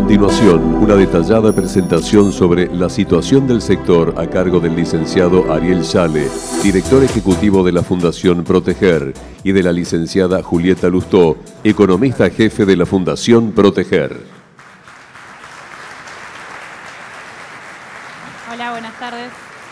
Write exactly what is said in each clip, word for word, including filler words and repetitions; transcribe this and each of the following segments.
continuación, una detallada presentación sobre la situación del sector a cargo del licenciado Ariel Sale, director ejecutivo de la Fundación Proteger, y de la licenciada Julieta Lustó, economista jefe de la Fundación Proteger. Hola, buenas tardes.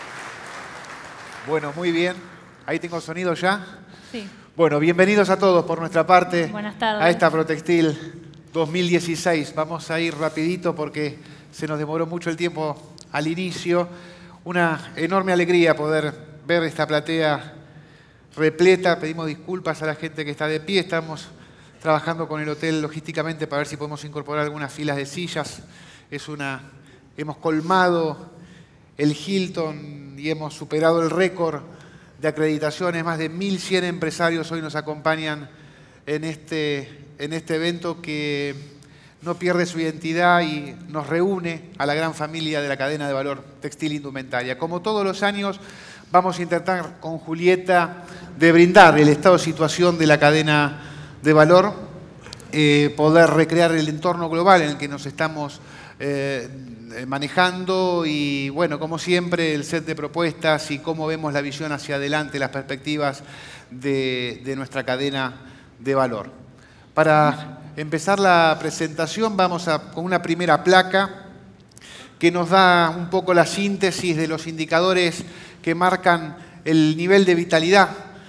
Bueno, muy bien. Ahí tengo sonido ya. Sí. Bueno, bienvenidos a todos por nuestra parte. Buenas tardes. A esta Protextil dos mil dieciséis. Vamos a ir rapidito porque se nos demoró mucho el tiempo al inicio. Una enorme alegría poder ver esta platea repleta. Pedimos disculpas a la gente que está de pie. Estamos trabajando con el hotel logísticamente para ver si podemos incorporar algunas filas de sillas. Es una... Hemos colmado el Hilton y hemos superado el récord de acreditaciones. Más de mil cien empresarios hoy nos acompañan en este, en este evento que no pierde su identidad y nos reúne a la gran familia de la cadena de valor textil indumentaria. Como todos los años, vamos a intentar con Julieta de brindar el estado de situación de la cadena de valor, eh, poder recrear el entorno global en el que nos estamos eh, manejando y, bueno, como siempre, el set de propuestas y cómo vemos la visión hacia adelante, las perspectivas de, de nuestra cadena de valor. Para empezar la presentación vamos a, con una primera placa que nos da un poco la síntesis de los indicadores que marcan el nivel de vitalidad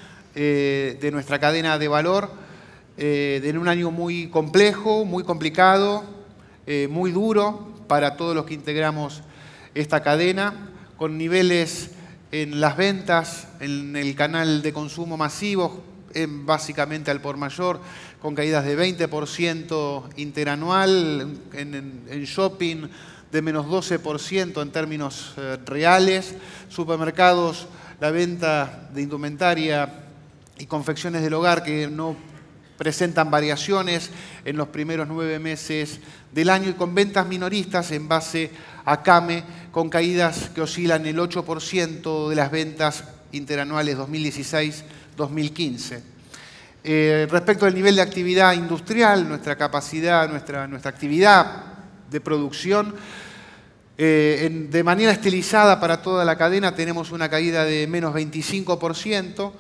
eh, de nuestra cadena de valor eh, en un año muy complejo, muy complicado, eh, muy duro para todos los que integramos esta cadena, con niveles en las ventas, en el canal de consumo masivo, en básicamente al por mayor, con caídas de veinte por ciento interanual, en, en, en shopping de menos doce por ciento en términos eh, reales, supermercados, la venta de indumentaria y confecciones del hogar que no presentan variaciones en los primeros nueve meses del año y con ventas minoristas en base a CAME, con caídas que oscilan el ocho por ciento de las ventas interanuales dos mil dieciséis dos mil quince. Eh, respecto al nivel de actividad industrial, nuestra capacidad, nuestra, nuestra actividad de producción, eh, en, de manera estilizada para toda la cadena tenemos una caída de menos veinticinco por ciento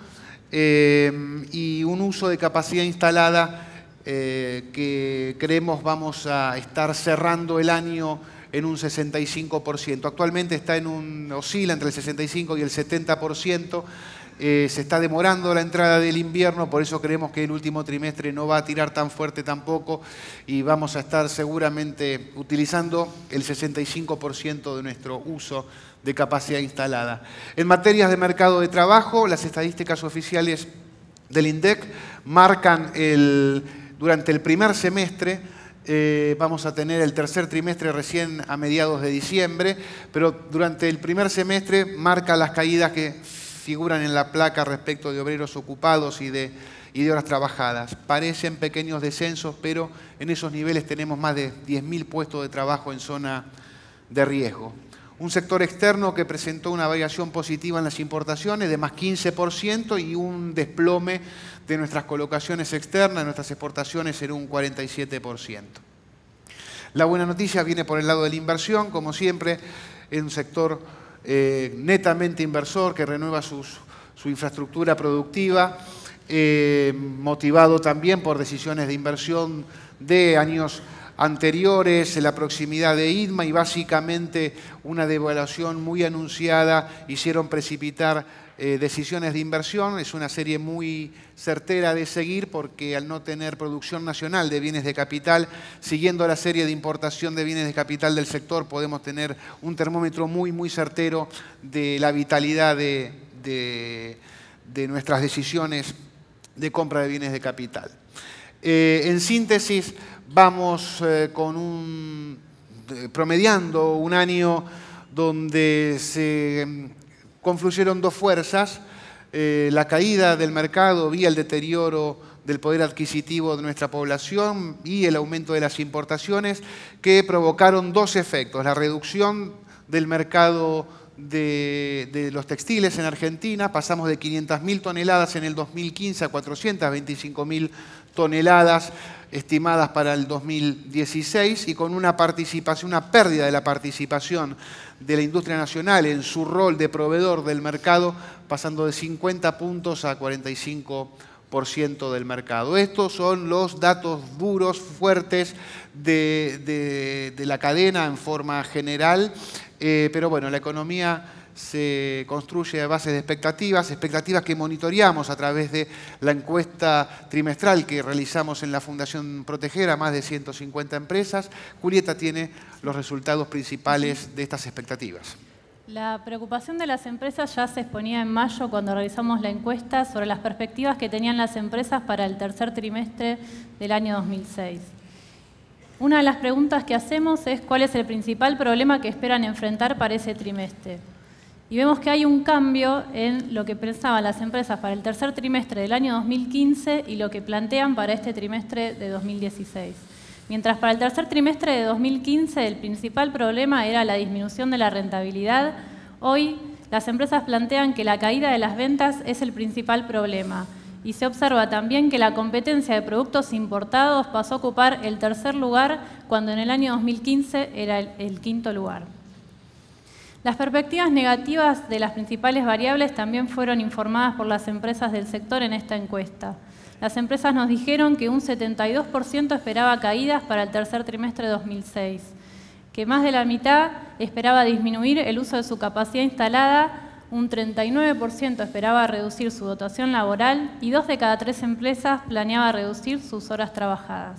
eh, y un uso de capacidad instalada eh, que creemos vamos a estar cerrando el año en un sesenta y cinco por ciento. Actualmente está en un, oscila entre el sesenta y cinco y el setenta por ciento. Eh, se está demorando la entrada del invierno, por eso creemos que el último trimestre no va a tirar tan fuerte tampoco y vamos a estar seguramente utilizando el sesenta y cinco por ciento de nuestro uso de capacidad instalada. En materias de mercado de trabajo, las estadísticas oficiales del INDEC marcan el, durante el primer semestre, eh, vamos a tener el tercer trimestre recién a mediados de diciembre, pero durante el primer semestre marca las caídas que figuran en la placa respecto de obreros ocupados y de, y de horas trabajadas. Parecen pequeños descensos, pero en esos niveles tenemos más de diez mil puestos de trabajo en zona de riesgo. Un sector externo que presentó una variación positiva en las importaciones de más quince por ciento y un desplome de nuestras colocaciones externas, nuestras exportaciones en un cuarenta y siete por ciento. La buena noticia viene por el lado de la inversión, como siempre, en un sector Eh, netamente inversor que renueva sus, su infraestructura productiva, eh, motivado también por decisiones de inversión de años anteriores, la proximidad de I T M A y básicamente una devaluación muy anunciada hicieron precipitar eh, decisiones de inversión. Es una serie muy certera de seguir porque al no tener producción nacional de bienes de capital, siguiendo la serie de importación de bienes de capital del sector, podemos tener un termómetro muy, muy certero de la vitalidad de, de, de nuestras decisiones de compra de bienes de capital. Eh, en síntesis, vamos eh, con un, eh, promediando un año donde se eh, confluyeron dos fuerzas, eh, la caída del mercado vía el deterioro del poder adquisitivo de nuestra población y el aumento de las importaciones que provocaron dos efectos: la reducción del mercado de, de los textiles en Argentina, pasamos de quinientas mil toneladas en el dos mil quince a cuatrocientas veinticinco mil toneladas estimadas para el dos mil dieciséis y con una participación, una pérdida de la participación de la industria nacional en su rol de proveedor del mercado, pasando de cincuenta puntos a cuarenta y cinco por ciento del mercado. Estos son los datos duros, fuertes de, de, de la cadena en forma general, eh, pero bueno, la economía se construye a base de expectativas, expectativas que monitoreamos a través de la encuesta trimestral que realizamos en la Fundación Proteger a más de ciento cincuenta empresas. Julieta tiene los resultados principales de estas expectativas. La preocupación de las empresas ya se exponía en mayo cuando realizamos la encuesta sobre las perspectivas que tenían las empresas para el tercer trimestre del año dos mil seis. Una de las preguntas que hacemos es cuál es el principal problema que esperan enfrentar para ese trimestre. Y vemos que hay un cambio en lo que pensaban las empresas para el tercer trimestre del año dos mil quince y lo que plantean para este trimestre de dos mil dieciséis. Mientras para el tercer trimestre de dos mil quince el principal problema era la disminución de la rentabilidad, hoy las empresas plantean que la caída de las ventas es el principal problema. Y se observa también que la competencia de productos importados pasó a ocupar el tercer lugar cuando en el año dos mil quince era el, el quinto lugar. Las perspectivas negativas de las principales variables también fueron informadas por las empresas del sector en esta encuesta. Las empresas nos dijeron que un setenta y dos por ciento esperaba caídas para el tercer trimestre de dos mil seis, que más de la mitad esperaba disminuir el uso de su capacidad instalada, un treinta y nueve por ciento esperaba reducir su dotación laboral y dos de cada tres empresas planeaba reducir sus horas trabajadas.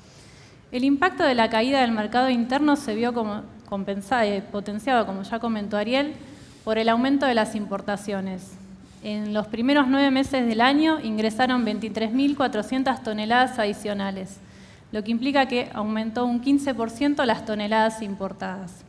El impacto de la caída del mercado interno se vio como compensado, eh, potenciado, como ya comentó Ariel, por el aumento de las importaciones. En los primeros nueve meses del año ingresaron veintitrés mil cuatrocientas toneladas adicionales, lo que implica que aumentó un quince por ciento las toneladas importadas.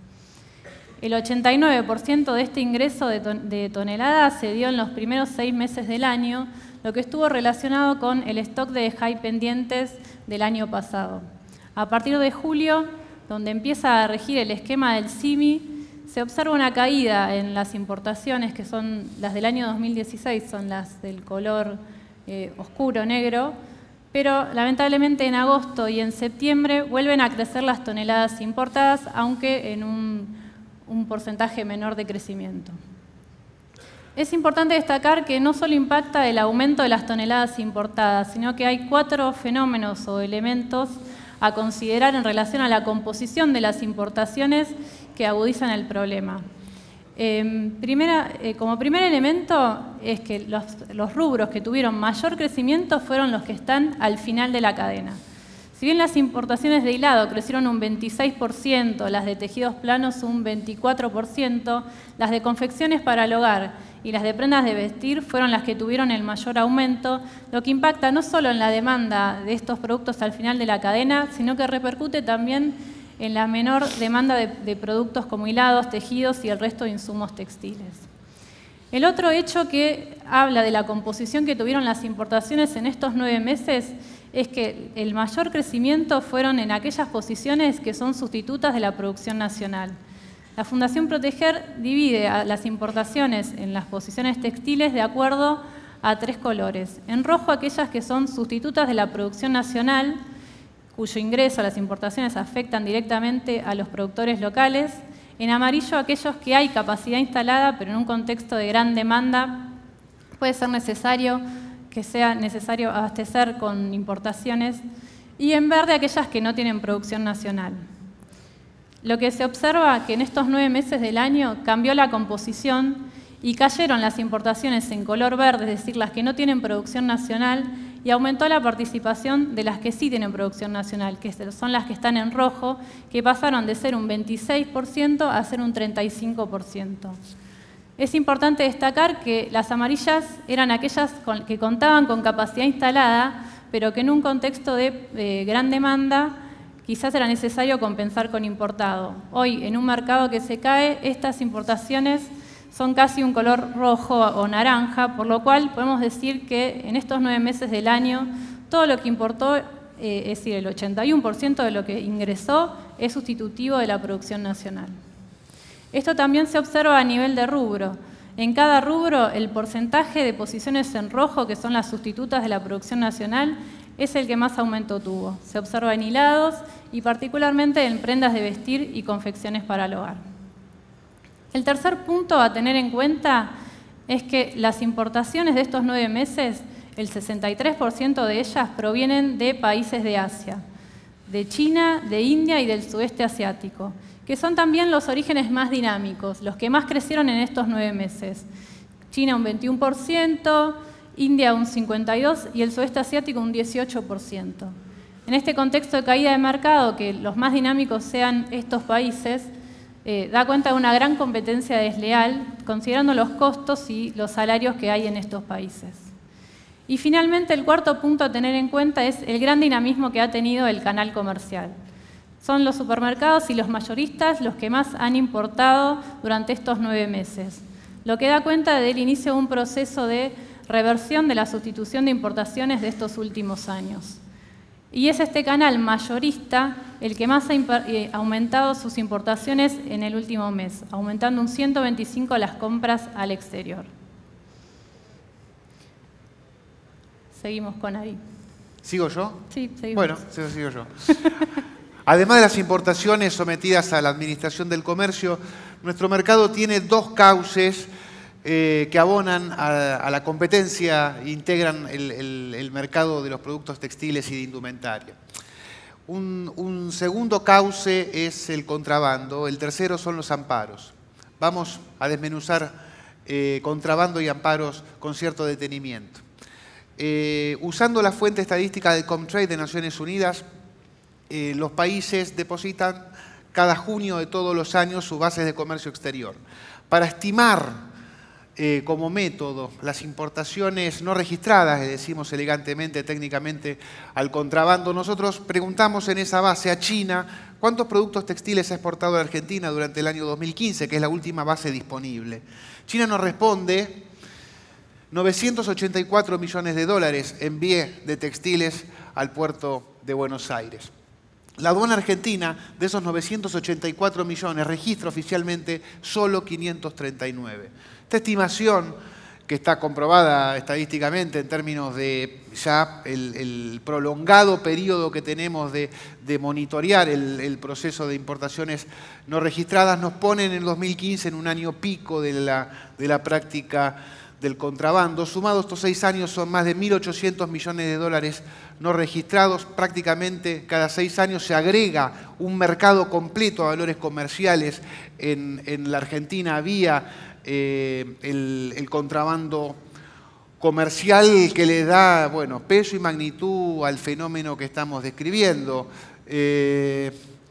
El ochenta y nueve por ciento de este ingreso de, ton de toneladas se dio en los primeros seis meses del año, lo que estuvo relacionado con el stock de high pendientes del año pasado. A partir de julio, donde empieza a regir el esquema del S I M I, se observa una caída en las importaciones, que son las del año dos mil dieciséis, son las del color eh, oscuro, negro, pero lamentablemente en agosto y en septiembre vuelven a crecer las toneladas importadas, aunque en un, un porcentaje menor de crecimiento. Es importante destacar que no solo impacta el aumento de las toneladas importadas, sino que hay cuatro fenómenos o elementos a considerar en relación a la composición de las importaciones que agudizan el problema. Eh, primera, eh, como primer elemento es que los, los rubros que tuvieron mayor crecimiento fueron los que están al final de la cadena. Si bien las importaciones de hilado crecieron un veintiséis por ciento, las de tejidos planos un veinticuatro por ciento, las de confecciones para el hogar y las de prendas de vestir fueron las que tuvieron el mayor aumento, lo que impacta no solo en la demanda de estos productos al final de la cadena, sino que repercute también en la menor demanda de, de productos como hilados, tejidos y el resto de insumos textiles. El otro hecho que habla de la composición que tuvieron las importaciones en estos nueve meses es que el mayor crecimiento fueron en aquellas posiciones que son sustitutas de la producción nacional. La Fundación Proteger divide a las importaciones en las posiciones textiles de acuerdo a tres colores. En rojo, aquellas que son sustitutas de la producción nacional, cuyo ingreso a las importaciones afectan directamente a los productores locales. En amarillo, aquellos que hay capacidad instalada, pero en un contexto de gran demanda puede ser necesario que sea necesario abastecer con importaciones. Y en verde, aquellas que no tienen producción nacional. Lo que se observa es que en estos nueve meses del año cambió la composición y cayeron las importaciones en color verde, es decir, las que no tienen producción nacional, y aumentó la participación de las que sí tienen producción nacional, que son las que están en rojo, que pasaron de ser un veintiséis por ciento a ser un treinta y cinco por ciento. Es importante destacar que las amarillas eran aquellas que contaban con capacidad instalada, pero que en un contexto de eh, gran demanda quizás era necesario compensar con importado. Hoy, en un mercado que se cae, estas importaciones son casi un color rojo o naranja, por lo cual podemos decir que en estos nueve meses del año, todo lo que importó, eh, es decir, el ochenta y uno por ciento de lo que ingresó, es sustitutivo de la producción nacional. Esto también se observa a nivel de rubro. En cada rubro, el porcentaje de posiciones en rojo, que son las sustitutas de la producción nacional, es el que más aumento tuvo. Se observa en hilados y particularmente en prendas de vestir y confecciones para el hogar. El tercer punto a tener en cuenta es que las importaciones de estos nueve meses, el sesenta y tres por ciento de ellas provienen de países de Asia, de China, de India y del sudeste asiático, que son también los orígenes más dinámicos, los que más crecieron en estos nueve meses. China un veintiuno por ciento, India un cincuenta y dos por ciento y el sudeste asiático un dieciocho por ciento. En este contexto de caída de mercado, que los más dinámicos sean estos países, eh, da cuenta de una gran competencia desleal, considerando los costos y los salarios que hay en estos países. Y finalmente, el cuarto punto a tener en cuenta es el gran dinamismo que ha tenido el canal comercial. Son los supermercados y los mayoristas los que más han importado durante estos nueve meses, lo que da cuenta del inicio de un proceso de reversión de la sustitución de importaciones de estos últimos años. Y es este canal mayorista el que más ha aumentado sus importaciones en el último mes, aumentando un ciento veinticinco las compras al exterior. Seguimos con Ari. ¿Sigo yo? Sí, seguimos. Bueno, sigo yo. Además de las importaciones sometidas a la Administración del Comercio, nuestro mercado tiene dos cauces eh, que abonan a, a la competencia e integran el, el, el mercado de los productos textiles y de indumentaria. Un, un segundo cauce es el contrabando, el tercero son los amparos. Vamos a desmenuzar eh, contrabando y amparos con cierto detenimiento. Eh, usando la fuente estadística de Comtrade de Naciones Unidas, eh, los países depositan cada junio de todos los años sus bases de comercio exterior. Para estimar eh, como método las importaciones no registradas, le decimos elegantemente, técnicamente, al contrabando, nosotros preguntamos en esa base a China cuántos productos textiles ha exportado a la Argentina durante el año dos mil quince, que es la última base disponible. China nos responde: novecientos ochenta y cuatro millones de dólares envié de textiles al puerto de Buenos Aires. La aduana argentina, de esos novecientos ochenta y cuatro millones, registra oficialmente solo quinientos treinta y nueve. Esta estimación, que está comprobada estadísticamente en términos de ya el, el prolongado periodo que tenemos de, de monitorear el, el proceso de importaciones no registradas, nos pone en el dos mil quince en un año pico de la, de la práctica del contrabando. Sumados estos seis años son más de mil ochocientos millones de dólares no registrados. Prácticamente cada seis años se agrega un mercado completo a valores comerciales en, en la Argentina vía eh, el, el contrabando comercial, que le da, bueno, peso y magnitud al fenómeno que estamos describiendo. Eh,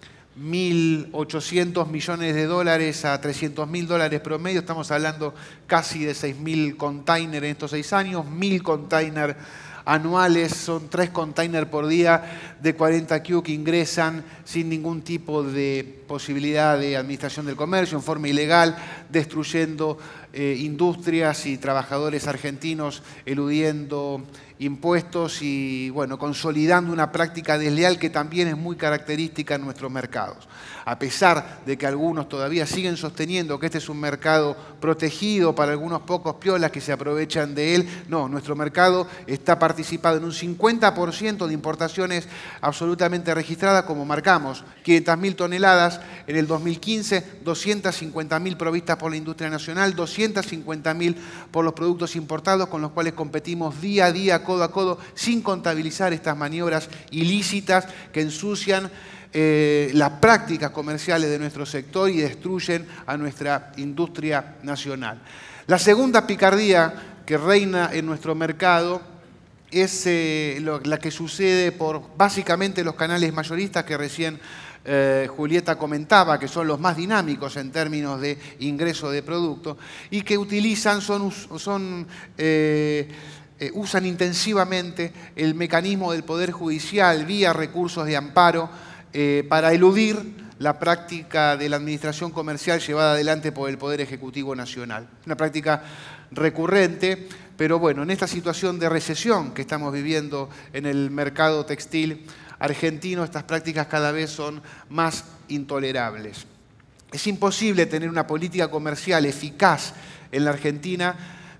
mil ochocientos millones de dólares a trescientos mil dólares promedio, estamos hablando casi de seis mil containers en estos seis años, mil containers anuales, son tres containers por día de cuarenta Q que ingresan sin ningún tipo de posibilidad de administración del comercio, en forma ilegal, destruyendo eh, industrias y trabajadores argentinos, eludiendo impuestos y, bueno, consolidando una práctica desleal que también es muy característica en nuestros mercados. A pesar de que algunos todavía siguen sosteniendo que este es un mercado protegido para algunos pocos piolas que se aprovechan de él, no, nuestro mercado está participado en un cincuenta por ciento de importaciones absolutamente registradas, como marcamos, quinientas mil toneladas en el dos mil quince, doscientas cincuenta mil provistas por la industria nacional, doscientas cincuenta mil por los productos importados con los cuales competimos día a día, codo a codo, sin contabilizar estas maniobras ilícitas que ensucian eh, las prácticas comerciales de nuestro sector y destruyen a nuestra industria nacional. La segunda picardía que reina en nuestro mercado es eh, lo, la que sucede por básicamente los canales mayoristas que recién eh, Julieta comentaba, que son los más dinámicos en términos de ingreso de producto y que utilizan, son, son eh, Eh, usan intensivamente el mecanismo del Poder Judicial vía recursos de amparo eh, para eludir la práctica de la administración comercial llevada adelante por el Poder Ejecutivo Nacional. Una práctica recurrente, pero bueno, en esta situación de recesión que estamos viviendo en el mercado textil argentino, estas prácticas cada vez son más intolerables. Es imposible tener una política comercial eficaz en la Argentina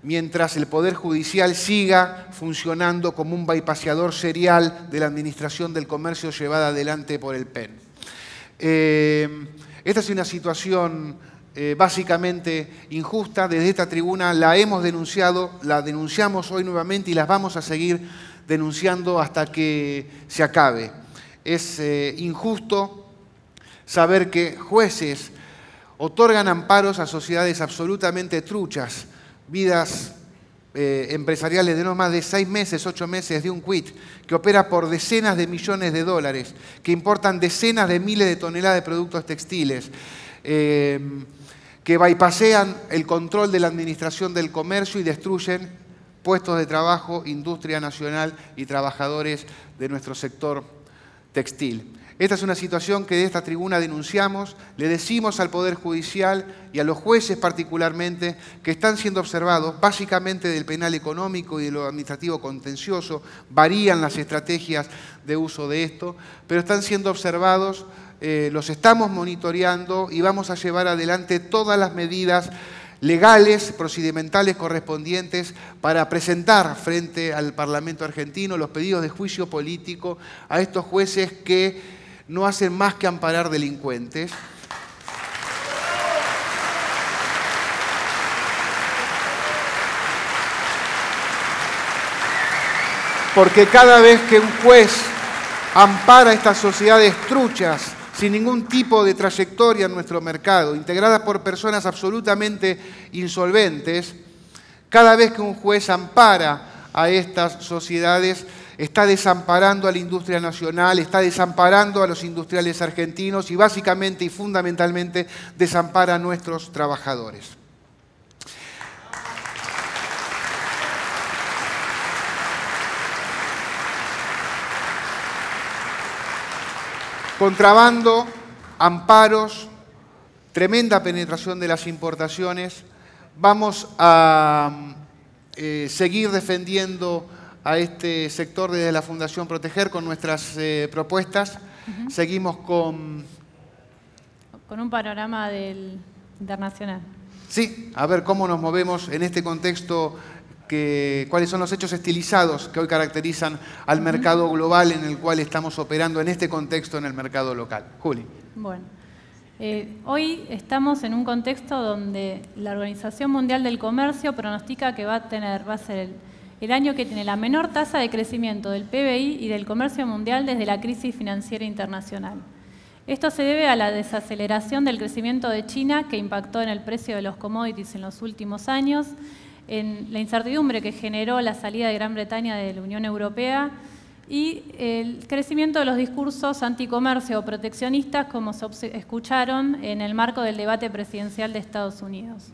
mientras el Poder Judicial siga funcionando como un bypaseador serial de la Administración del Comercio llevada adelante por el P E N. Eh, esta es una situación eh, básicamente injusta. Desde esta tribuna la hemos denunciado, la denunciamos hoy nuevamente y las vamos a seguir denunciando hasta que se acabe. Es eh, injusto saber que jueces otorgan amparos a sociedades absolutamente truchas, vidas eh, empresariales de no más de seis meses, ocho meses de un quit, que opera por decenas de millones de dólares, que importan decenas de miles de toneladas de productos textiles, eh, que bypasean el control de la Administración del Comercio y destruyen puestos de trabajo, industria nacional y trabajadores de nuestro sector textil. Esta es una situación que de esta tribuna denunciamos, le decimos al Poder Judicial y a los jueces particularmente que están siendo observados básicamente del penal económico y de lo administrativo contencioso, varían las estrategias de uso de esto, pero están siendo observados, eh, los estamos monitoreando y vamos a llevar adelante todas las medidas legales, procedimentales correspondientes para presentar frente al Parlamento argentino los pedidos de juicio político a estos jueces que no hacen más que amparar delincuentes. Porque cada vez que un juez ampara a estas sociedades truchas, sin ningún tipo de trayectoria en nuestro mercado, integradas por personas absolutamente insolventes, cada vez que un juez ampara a estas sociedades, está desamparando a la industria nacional, está desamparando a los industriales argentinos y básicamente y fundamentalmente desampara a nuestros trabajadores. Contrabando, amparos, tremenda penetración de las importaciones. Vamos a eh, seguir defendiendo a este sector desde la Fundación Proteger con nuestras eh, propuestas. Uh-huh. Seguimos con... Con un panorama del internacional. Sí, a ver cómo nos movemos en este contexto, que, cuáles son los hechos estilizados que hoy caracterizan al uh-huh. mercado global en el cual estamos operando en este contexto en el mercado local. Juli. Bueno, eh, hoy estamos en un contexto donde la Organización Mundial del Comercio pronostica que va a tener, va a ser el el año que tiene la menor tasa de crecimiento del P B I y del comercio mundial desde la crisis financiera internacional. Esto se debe a la desaceleración del crecimiento de China, que impactó en el precio de los commodities en los últimos años, en la incertidumbre que generó la salida de Gran Bretaña de la Unión Europea y el crecimiento de los discursos anticomercio o proteccionistas, como se escucharon en el marco del debate presidencial de Estados Unidos.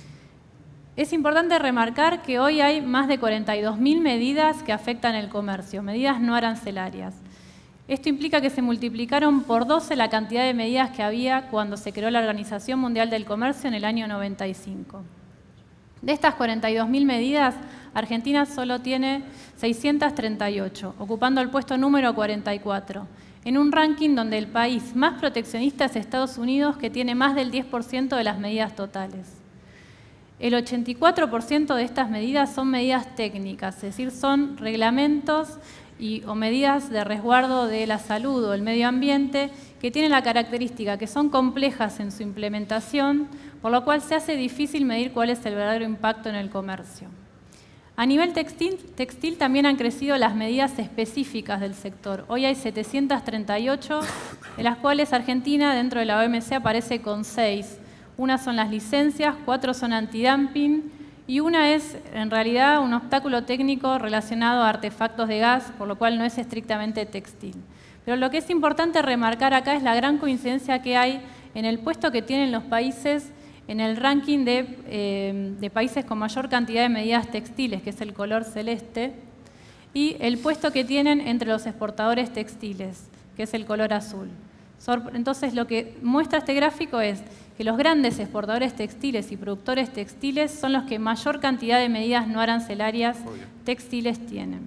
Es importante remarcar que hoy hay más de cuarenta y dos mil medidas que afectan el comercio, medidas no arancelarias. Esto implica que se multiplicaron por doce la cantidad de medidas que había cuando se creó la Organización Mundial del Comercio en el año noventa y cinco. De estas cuarenta y dos mil medidas, Argentina solo tiene seiscientas treinta y ocho, ocupando el puesto número cuarenta y cuatro, en un ranking donde el país más proteccionista es Estados Unidos, que tiene más del diez por ciento de las medidas totales. El ochenta y cuatro por ciento de estas medidas son medidas técnicas, es decir, son reglamentos y, o medidas de resguardo de la salud o el medio ambiente que tienen la característica que son complejas en su implementación, por lo cual se hace difícil medir cuál es el verdadero impacto en el comercio. A nivel textil, textil también han crecido las medidas específicas del sector. Hoy hay setecientas treinta y ocho, de las cuales Argentina dentro de la O M C aparece con seis. Una son las licencias, cuatro son antidumping y una es en realidad un obstáculo técnico relacionado a artefactos de gas, por lo cual no es estrictamente textil. Pero lo que es importante remarcar acá es la gran coincidencia que hay en el puesto que tienen los países en el ranking de, eh, de países con mayor cantidad de medidas textiles, que es el color celeste, y el puesto que tienen entre los exportadores textiles, que es el color azul. Entonces, lo que muestra este gráfico es que los grandes exportadores textiles y productores textiles son los que mayor cantidad de medidas no arancelarias textiles tienen.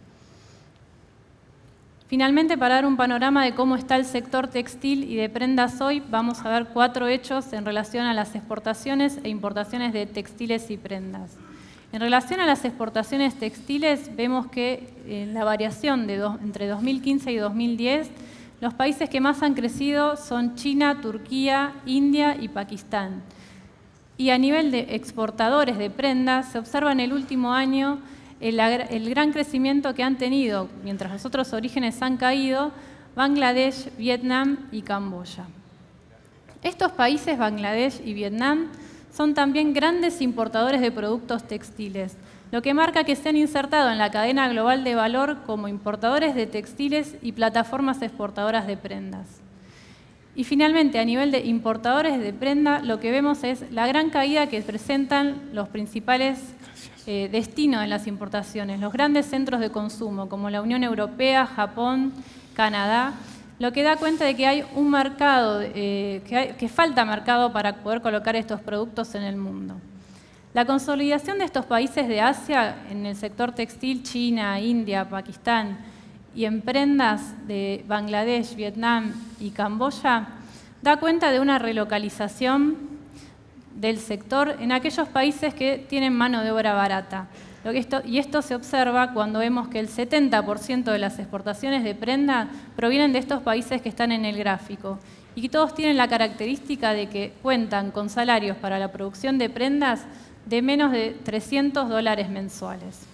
Finalmente, para dar un panorama de cómo está el sector textil y de prendas hoy, vamos a ver cuatro hechos en relación a las exportaciones e importaciones de textiles y prendas. En relación a las exportaciones textiles, vemos que en la variación de do, entre dos mil quince y dos mil diez, los países que más han crecido son China, Turquía, India y Pakistán. Y a nivel de exportadores de prendas, se observa en el último año el, el gran crecimiento que han tenido, mientras los otros orígenes han caído, Bangladesh, Vietnam y Camboya. Estos países, Bangladesh y Vietnam, son también grandes importadores de productos textiles, lo que marca que se han insertado en la cadena global de valor como importadores de textiles y plataformas exportadoras de prendas. Y finalmente, a nivel de importadores de prenda, lo que vemos es la gran caída que presentan los principales eh, destinos en las importaciones, los grandes centros de consumo, como la Unión Europea, Japón, Canadá, lo que da cuenta de que hay un mercado, eh, que, hay, que falta mercado para poder colocar estos productos en el mundo. La consolidación de estos países de Asia en el sector textil, China, India, Pakistán, y en prendas de Bangladesh, Vietnam y Camboya, da cuenta de una relocalización del sector en aquellos países que tienen mano de obra barata. Lo que esto, y esto se observa cuando vemos que el setenta por ciento de las exportaciones de prenda provienen de estos países que están en el gráfico y que todos tienen la característica de que cuentan con salarios para la producción de prendas de menos de trescientos dólares mensuales.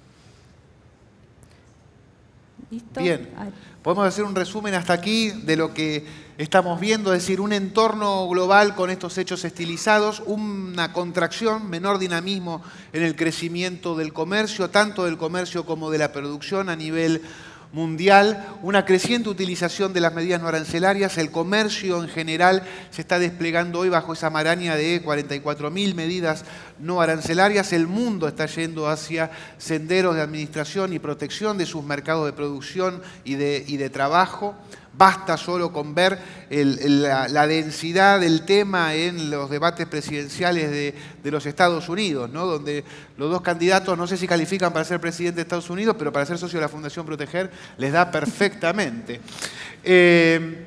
¿Listo? Bien, podemos hacer un resumen hasta aquí de lo que estamos viendo, es decir, un entorno global con estos hechos estilizados, una contracción, menor dinamismo en el crecimiento del comercio, tanto del comercio como de la producción a nivel mundial, una creciente utilización de las medidas no arancelarias, el comercio en general se está desplegando hoy bajo esa maraña de cuarenta y cuatro mil medidas no arancelarias, el mundo está yendo hacia senderos de administración y protección de sus mercados de producción y de, y de trabajo. Basta solo con ver el, el, la, la densidad del tema en los debates presidenciales de, de los Estados Unidos, ¿no? Donde los dos candidatos no sé si califican para ser presidente de Estados Unidos, pero para ser socio de la Fundación Proteger les da perfectamente. Eh,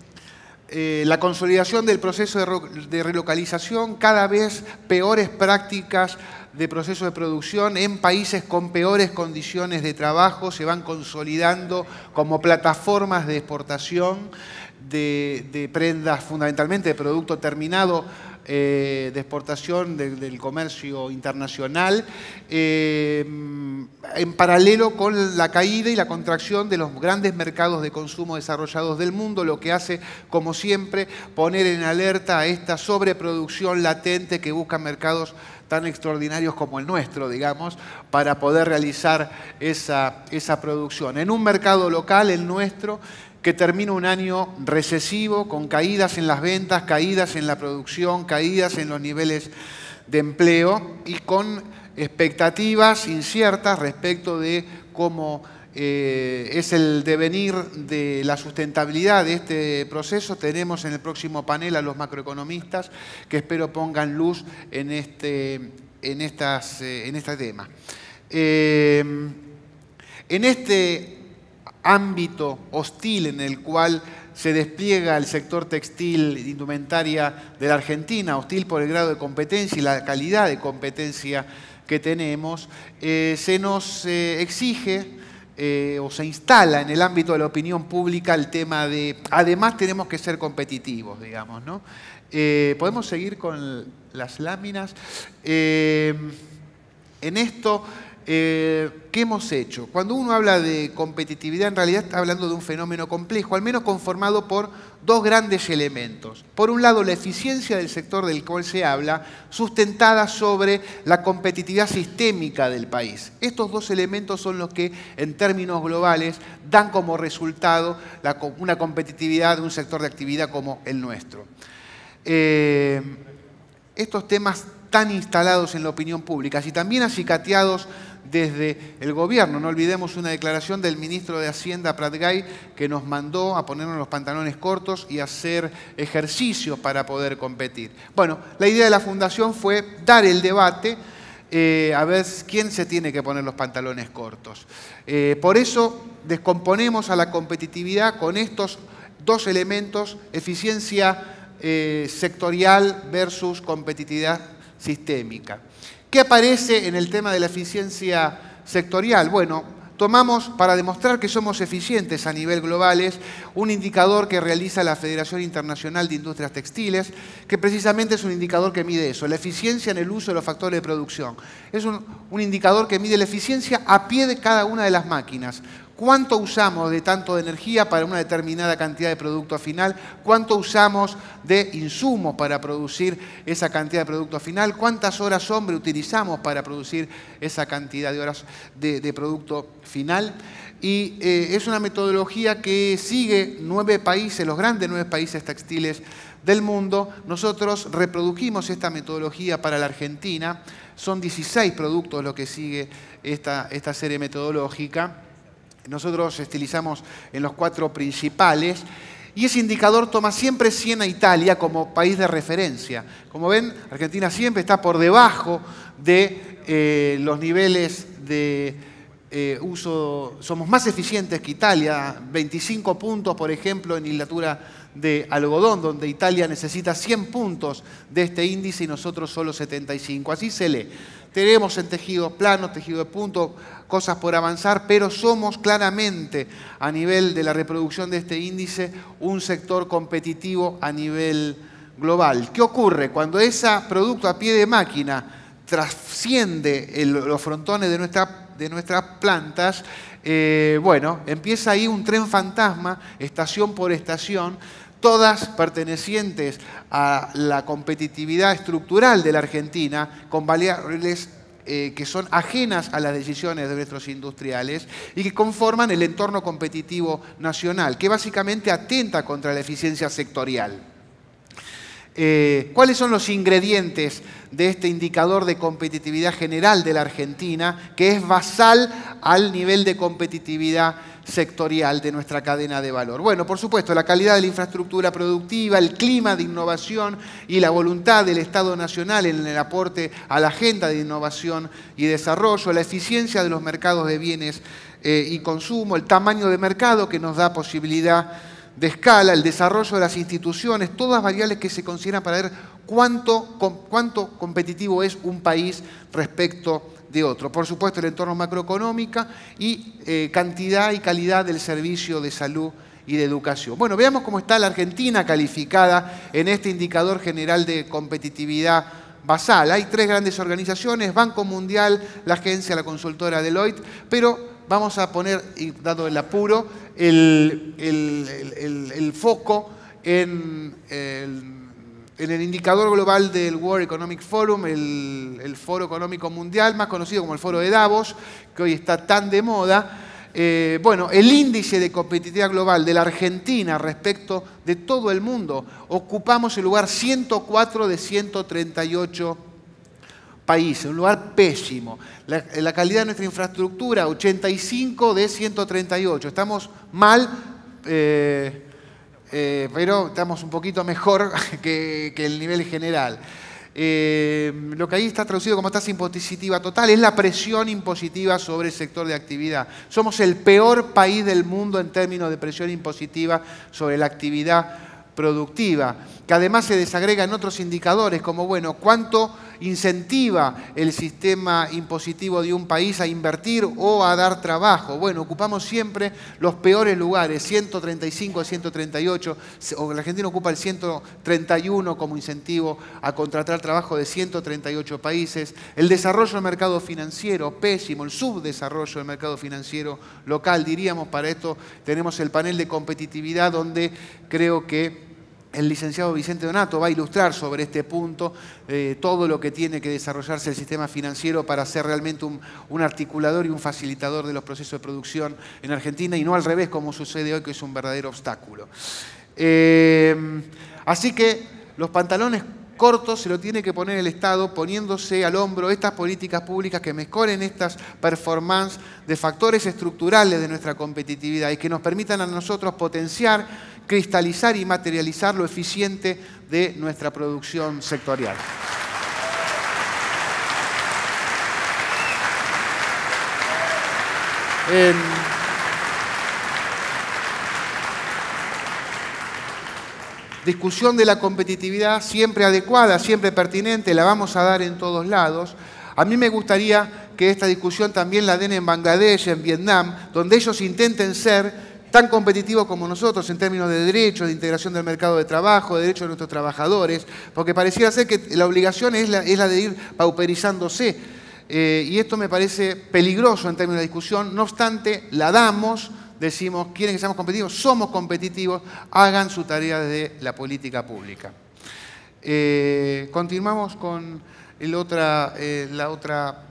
eh, la consolidación del proceso de, de relocalización, cada vez peores prácticas de proceso de producción en países con peores condiciones de trabajo se van consolidando como plataformas de exportación de, de prendas, fundamentalmente de producto terminado, eh, de exportación de, del comercio internacional, eh, en paralelo con la caída y la contracción de los grandes mercados de consumo desarrollados del mundo, lo que hace, como siempre, poner en alerta a esta sobreproducción latente que busca mercados tan extraordinarios como el nuestro, digamos, para poder realizar esa, esa producción. En un mercado local, el nuestro, que termina un año recesivo, con caídas en las ventas, caídas en la producción, caídas en los niveles de empleo y con expectativas inciertas respecto de cómo Eh, es el devenir de la sustentabilidad de este proceso. Tenemos en el próximo panel a los macroeconomistas que espero pongan luz en este, en estas, eh, en este tema. Eh, en este ámbito hostil en el cual se despliega el sector textil e indumentaria de la Argentina, hostil por el grado de competencia y la calidad de competencia que tenemos, eh, se nos eh, exige Eh, o se instala en el ámbito de la opinión pública el tema de, además tenemos que ser competitivos, digamos, ¿no? Eh, Podemos seguir con las láminas. Eh, en esto, eh, ¿qué hemos hecho? Cuando uno habla de competitividad, en realidad está hablando de un fenómeno complejo, al menos conformado por dos grandes elementos. Por un lado, la eficiencia del sector del cual se habla, sustentada sobre la competitividad sistémica del país. Estos dos elementos son los que, en términos globales, dan como resultado la, una competitividad de un sector de actividad como el nuestro. Eh, estos temas tan instalados en la opinión pública y también acicateados desde el gobierno. No olvidemos una declaración del ministro de Hacienda, Pratgay, que nos mandó a ponernos los pantalones cortos y hacer ejercicios para poder competir. Bueno, la idea de la Fundación fue dar el debate, eh, a ver quién se tiene que poner los pantalones cortos. Eh, por eso descomponemos a la competitividad con estos dos elementos, eficiencia eh, sectorial versus competitividad sistémica. ¿Qué aparece en el tema de la eficiencia sectorial? Bueno, tomamos, para demostrar que somos eficientes a nivel global, un indicador que realiza la Federación Internacional de Industrias Textiles, que precisamente es un indicador que mide eso, la eficiencia en el uso de los factores de producción. Es un, un indicador que mide la eficiencia a pie de cada una de las máquinas. ¿Cuánto usamos de tanto de energía para una determinada cantidad de producto final? ¿Cuánto usamos de insumos para producir esa cantidad de producto final? ¿Cuántas horas hombre utilizamos para producir esa cantidad de horas de, de producto final? Y eh, es una metodología que sigue nueve países, los grandes nueve países textiles del mundo. Nosotros reprodujimos esta metodología para la Argentina. Son dieciséis productos lo que sigue esta, esta serie metodológica. Nosotros estilizamos en los cuatro principales y ese indicador toma siempre cien a Italia como país de referencia. Como ven, Argentina siempre está por debajo de eh, los niveles de eh, uso. Somos más eficientes que Italia, veinticinco puntos, por ejemplo, en hilatura de algodón, donde Italia necesita cien puntos de este índice y nosotros solo setenta y cinco. Así se lee. Tenemos en tejido plano, tejido de punto, cosas por avanzar, pero somos claramente, a nivel de la reproducción de este índice, un sector competitivo a nivel global. ¿Qué ocurre? Cuando ese producto a pie de máquina trasciende el, los frontones de, nuestra, de nuestras plantas, eh, bueno, empieza ahí un tren fantasma, estación por estación, todas pertenecientes a la competitividad estructural de la Argentina, con variables eh, que son ajenas a las decisiones de nuestros industriales y que conforman el entorno competitivo nacional, que básicamente atenta contra la eficiencia sectorial. Eh, ¿Cuáles son los ingredientes de este indicador de competitividad general de la Argentina, que es basal al nivel de competitividad sectorial de nuestra cadena de valor? Bueno, por supuesto, la calidad de la infraestructura productiva, el clima de innovación y la voluntad del Estado Nacional en el aporte a la agenda de innovación y desarrollo, la eficiencia de los mercados de bienes eh, y consumo, el tamaño de mercado que nos da posibilidad de escala, el desarrollo de las instituciones, todas variables que se consideran para ver cuánto, cuánto competitivo es un país respecto de otro. Por supuesto, el entorno macroeconómico y eh, cantidad y calidad del servicio de salud y de educación. Bueno, veamos cómo está la Argentina calificada en este indicador general de competitividad basal. Hay tres grandes organizaciones, Banco Mundial, la agencia, la consultora Deloitte, pero vamos a poner, y dado el apuro, el, el, el, el foco en el, en el indicador global del World Economic Forum, el, el Foro Económico Mundial, más conocido como el Foro de Davos, que hoy está tan de moda. Eh, bueno, el índice de competitividad global de la Argentina respecto de todo el mundo, ocupamos el lugar ciento cuatro de ciento treinta y ocho países, un lugar pésimo. La, la calidad de nuestra infraestructura, ochenta y cinco de ciento treinta y ocho. Estamos mal, eh, eh, pero estamos un poquito mejor que, que el nivel general. Eh, lo que ahí está traducido como tasa impositiva total es la presión impositiva sobre el sector de actividad. Somos el peor país del mundo en términos de presión impositiva sobre la actividad productiva, que además se desagrega en otros indicadores como, bueno, cuánto incentiva el sistema impositivo de un país a invertir o a dar trabajo. Bueno, ocupamos siempre los peores lugares, ciento treinta y cinco, ciento treinta y ocho, o la Argentina ocupa el ciento treinta y uno como incentivo a contratar trabajo de ciento treinta y ocho países. El desarrollo del mercado financiero, pésimo, el subdesarrollo del mercado financiero local, diríamos. Para esto tenemos el panel de competitividad donde creo que el licenciado Vicente Donato va a ilustrar sobre este punto eh, todo lo que tiene que desarrollarse el sistema financiero para ser realmente un, un articulador y un facilitador de los procesos de producción en Argentina y no al revés como sucede hoy, que es un verdadero obstáculo. Eh, así que los pantalones cortos se lo tiene que poner el Estado poniéndose al hombro estas políticas públicas que mejoren estas performances de factores estructurales de nuestra competitividad y que nos permitan a nosotros potenciar, cristalizar y materializar lo eficiente de nuestra producción sectorial. En discusión de la competitividad siempre adecuada, siempre pertinente, la vamos a dar en todos lados. A mí me gustaría que esta discusión también la den en Bangladesh, en Vietnam, donde ellos intenten ser tan competitivos como nosotros en términos de derechos, de integración del mercado de trabajo, de derechos de nuestros trabajadores, porque pareciera ser que la obligación es la, es la de ir pauperizándose. Eh, y esto me parece peligroso en términos de discusión. No obstante, la damos, decimos, quieren que seamos competitivos, somos competitivos, hagan su tarea desde la política pública. Eh, continuamos con el otra, eh, la otra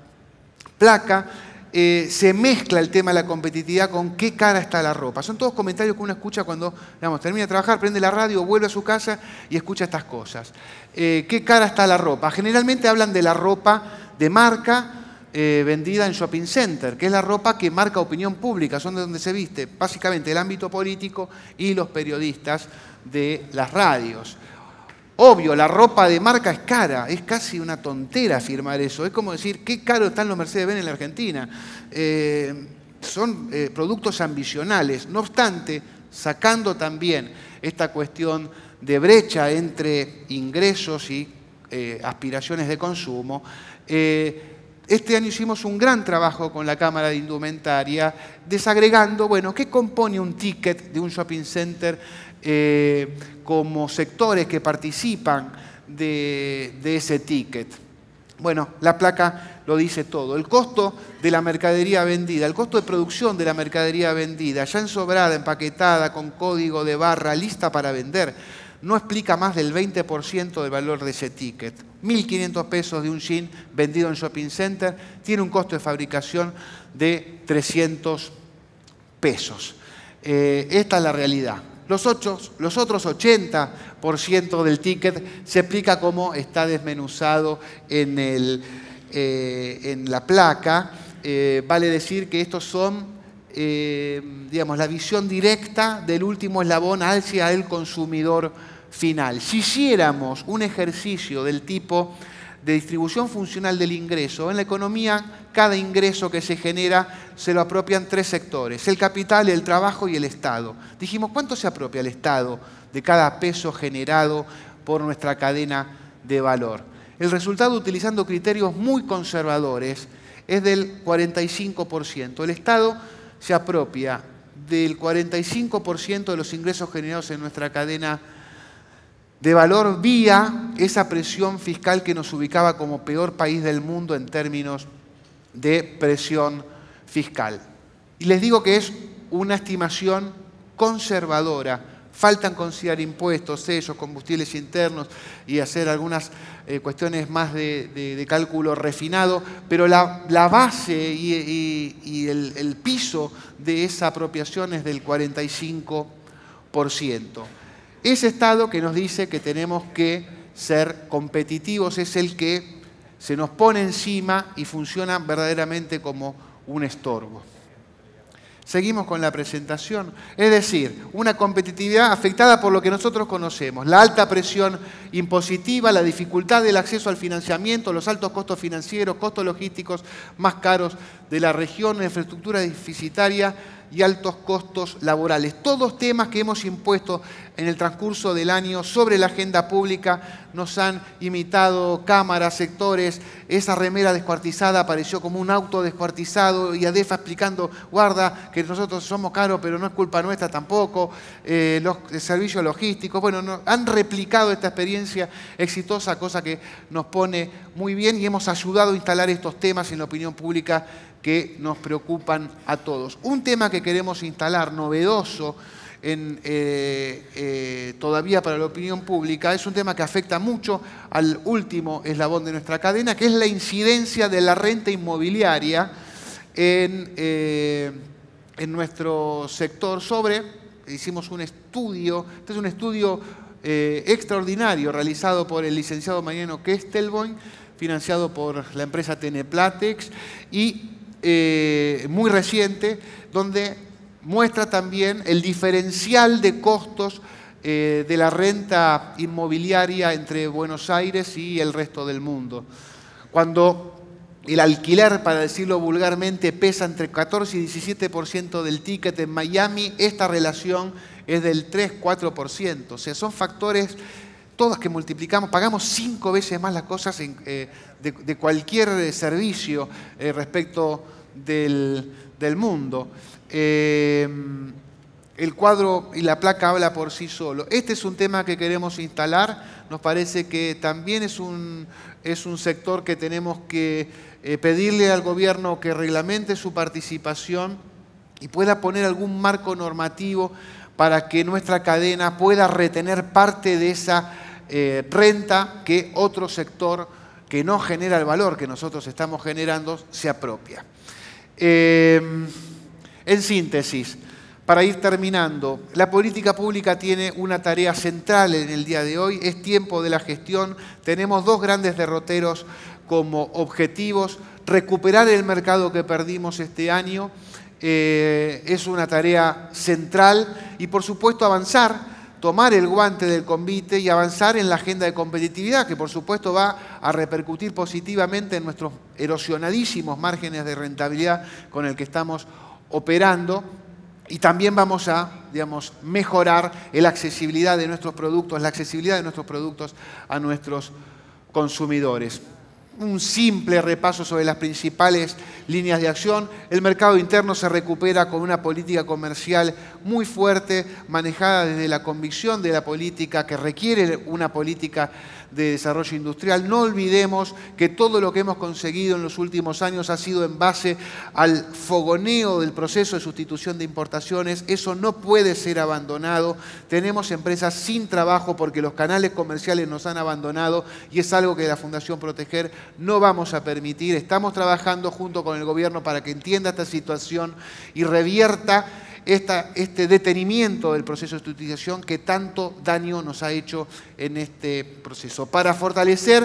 placa. Eh, se mezcla el tema de la competitividad con qué cara está la ropa. Son todos comentarios que uno escucha cuando, digamos, termina de trabajar, prende la radio, vuelve a su casa y escucha estas cosas. Eh, ¿Qué cara está la ropa? Generalmente hablan de la ropa de marca eh, vendida en shopping center, que es la ropa que marca opinión pública, son de donde se viste básicamente el ámbito político y los periodistas de las radios. Obvio, la ropa de marca es cara, es casi una tontera afirmar eso. Es como decir, qué caro están los Mercedes-Benz en la Argentina. Eh, son eh, productos ambicionales. No obstante, sacando también esta cuestión de brecha entre ingresos y eh, aspiraciones de consumo, eh, este año hicimos un gran trabajo con la Cámara de Indumentaria, desagregando, bueno, qué compone un ticket de un shopping center Eh, como sectores que participan de, de ese ticket. Bueno, la placa lo dice todo. El costo de la mercadería vendida, el costo de producción de la mercadería vendida, ya ensobrada, empaquetada, con código de barra, lista para vender, no explica más del veinte por ciento del valor de ese ticket. mil quinientos pesos de un jean vendido en shopping center tiene un costo de fabricación de trescientos pesos. Eh, esta es la realidad. Los, ocho, los otros ochenta por ciento del ticket se explica cómo está desmenuzado en, el, eh, en la placa. Eh, vale decir que estos son, eh, digamos, la visión directa del último eslabón hacia el consumidor final. Si hiciéramos un ejercicio del tipo de distribución funcional del ingreso, en la economía cada ingreso que se genera se lo apropian tres sectores, el capital, el trabajo y el Estado. Dijimos, ¿cuánto se apropia el Estado de cada peso generado por nuestra cadena de valor? El resultado, utilizando criterios muy conservadores, es del cuarenta y cinco por ciento. El Estado se apropia del cuarenta y cinco por ciento de los ingresos generados en nuestra cadena de valor vía esa presión fiscal que nos ubicaba como peor país del mundo en términos de presión fiscal. Y les digo que es una estimación conservadora. Faltan considerar impuestos, sellos, combustibles internos y hacer algunas eh, cuestiones más de, de, de cálculo refinado, pero la, la base y, y, y el, el piso de esa apropiación es del cuarenta y cinco por ciento. Ese Estado que nos dice que tenemos que ser competitivos es el que se nos pone encima y funciona verdaderamente como un estorbo. Seguimos con la presentación. Es decir, una competitividad afectada por lo que nosotros conocemos. La alta presión impositiva, la dificultad del acceso al financiamiento, los altos costos financieros, costos logísticos más caros de la región, la infraestructura deficitaria y altos costos laborales. Todos temas que hemos impuesto en el transcurso del año sobre la agenda pública. Nos han imitado cámaras, sectores. Esa remera descuartizada apareció como un auto descuartizado y ADEFA explicando, guarda, que nosotros somos caros, pero no es culpa nuestra tampoco. Eh, los servicios logísticos, bueno, no, han replicado esta experiencia exitosa, cosa que nos pone muy bien y hemos ayudado a instalar estos temas en la opinión pública que nos preocupan a todos. Un tema que queremos instalar, novedoso en, eh, eh, todavía para la opinión pública, es un tema que afecta mucho al último eslabón de nuestra cadena, que es la incidencia de la renta inmobiliaria en, eh, en nuestro sector sobre, hicimos un estudio, este es un estudio eh, extraordinario realizado por el licenciado Mariano Kestelboim, financiado por la empresa Teneplatex y Eh, muy reciente, donde muestra también el diferencial de costos eh, de la renta inmobiliaria entre Buenos Aires y el resto del mundo. Cuando el alquiler, para decirlo vulgarmente, pesa entre catorce y diecisiete por ciento del ticket en Miami, esta relación es del tres, cuatro por ciento. O sea, son factores todos que multiplicamos, pagamos cinco veces más las cosas en, eh, de, de cualquier servicio eh, respecto del, del mundo. Eh, el cuadro y la placa habla por sí solo. Este es un tema que queremos instalar. Nos parece que también es un, es un sector que tenemos que eh, pedirle al gobierno que reglamente su participación y pueda poner algún marco normativo para que nuestra cadena pueda retener parte de esa eh, renta que otro sector que no genera el valor que nosotros estamos generando se apropia. Eh, en síntesis, para ir terminando, la política pública tiene una tarea central en el día de hoy, es tiempo de la gestión, tenemos dos grandes derroteros como objetivos, recuperar el mercado que perdimos este año, eh, es una tarea central y por supuesto avanzar, tomar el guante del convite y avanzar en la agenda de competitividad, que por supuesto va a repercutir positivamente en nuestros erosionadísimos márgenes de rentabilidad con el que estamos operando. Y también vamos a, digamos, mejorar la accesibilidad de nuestros productos, la accesibilidad de nuestros productos a nuestros consumidores. Un simple repaso sobre las principales líneas de acción. El mercado interno se recupera con una política comercial muy fuerte, manejada desde la convicción de la política que requiere una política de desarrollo industrial. No olvidemos que todo lo que hemos conseguido en los últimos años ha sido en base al fogoneo del proceso de sustitución de importaciones. Eso no puede ser abandonado. Tenemos empresas sin trabajo porque los canales comerciales nos han abandonado y es algo que la Fundación Proteger no vamos a permitir. Estamos trabajando junto con el gobierno para que entienda esta situación y revierta Esta, este detenimiento del proceso de sustitución que tanto daño nos ha hecho en este proceso. Para fortalecer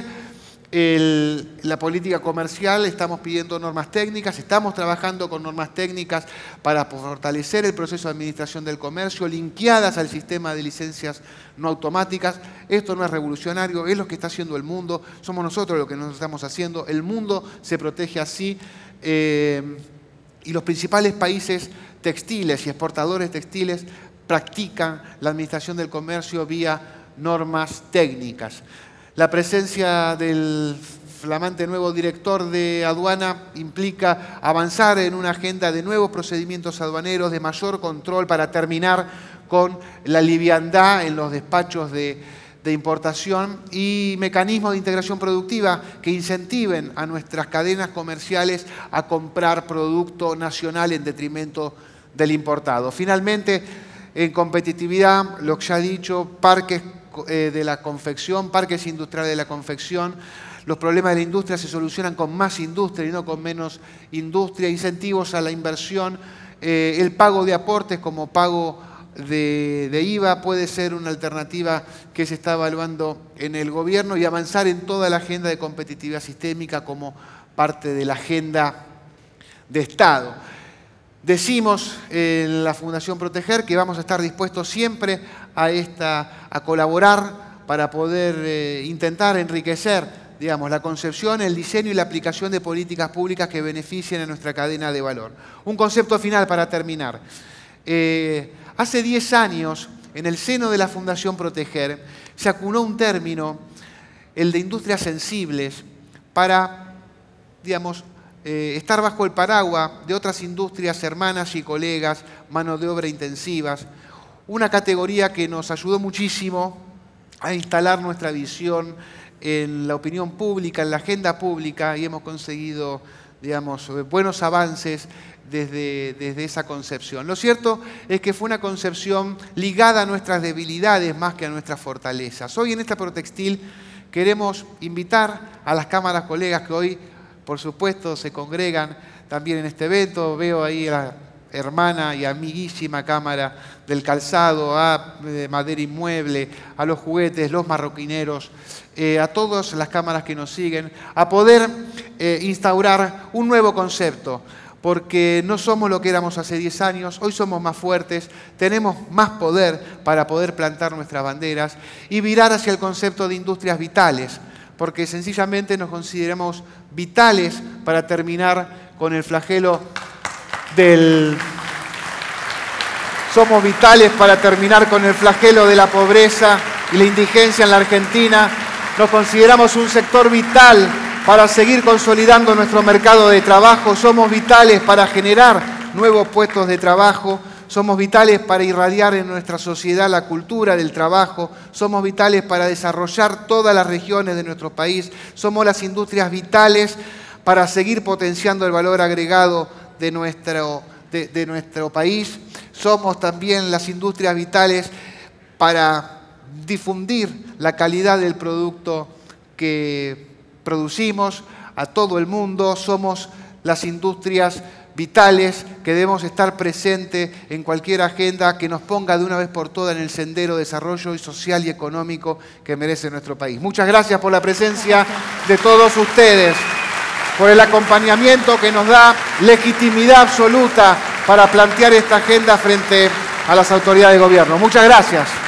el, la política comercial estamos pidiendo normas técnicas, estamos trabajando con normas técnicas para fortalecer el proceso de administración del comercio, linkeadas al sistema de licencias no automáticas. Esto no es revolucionario, es lo que está haciendo el mundo, somos nosotros los que nos estamos haciendo, el mundo se protege así eh, y los principales países textiles y exportadores textiles practican la administración del comercio vía normas técnicas. La presencia del flamante nuevo director de aduana implica avanzar en una agenda de nuevos procedimientos aduaneros, de mayor control para terminar con la liviandad en los despachos de, de importación y mecanismos de integración productiva que incentiven a nuestras cadenas comerciales a comprar producto nacional en detrimento del importado. Finalmente, en competitividad, lo que ya he dicho, parques eh, de la confección, parques industriales de la confección. Los problemas de la industria se solucionan con más industria y no con menos industria. Incentivos a la inversión, eh, el pago de aportes como pago de, de I V A puede ser una alternativa que se está evaluando en el gobierno y avanzar en toda la agenda de competitividad sistémica como parte de la agenda de Estado. Decimos en la Fundación Proteger que vamos a estar dispuestos siempre a, esta, a colaborar para poder eh, intentar enriquecer, digamos, la concepción, el diseño y la aplicación de políticas públicas que beneficien a nuestra cadena de valor. Un concepto final para terminar. Eh, hace diez años, en el seno de la Fundación Proteger, se acunó un término, el de industrias sensibles, para, digamos, Eh, estar bajo el paraguas de otras industrias hermanas y colegas, mano de obra intensivas, una categoría que nos ayudó muchísimo a instalar nuestra visión en la opinión pública, en la agenda pública, y hemos conseguido, digamos, buenos avances desde, desde esa concepción. Lo cierto es que fue una concepción ligada a nuestras debilidades más que a nuestras fortalezas. Hoy en esta Protextil queremos invitar a las cámaras colegas que hoy, por supuesto, se congregan también en este evento. Veo ahí a la hermana y amiguísima Cámara del Calzado, a Madera Inmueble, a los juguetes, los marroquineros, eh, a todas las cámaras que nos siguen, a poder eh, instaurar un nuevo concepto, porque no somos lo que éramos hace diez años, hoy somos más fuertes, tenemos más poder para poder plantar nuestras banderas y virar hacia el concepto de industrias vitales, porque sencillamente nos consideramos vitales para terminar con el flagelo del somos vitales para terminar con el flagelo de la pobreza y la indigencia en la Argentina. Nos consideramos un sector vital para seguir consolidando nuestro mercado de trabajo. Somos vitales para generar nuevos puestos de trabajo. Somos vitales para irradiar en nuestra sociedad la cultura del trabajo. Somos vitales para desarrollar todas las regiones de nuestro país. Somos las industrias vitales para seguir potenciando el valor agregado de nuestro, de, de nuestro país. Somos también las industrias vitales para difundir la calidad del producto que producimos a todo el mundo. Somos las industrias vitales que debemos estar presentes en cualquier agenda que nos ponga de una vez por todas en el sendero de desarrollo social y económico que merece nuestro país. Muchas gracias por la presencia de todos ustedes, por el acompañamiento que nos da legitimidad absoluta para plantear esta agenda frente a las autoridades de gobierno. Muchas gracias.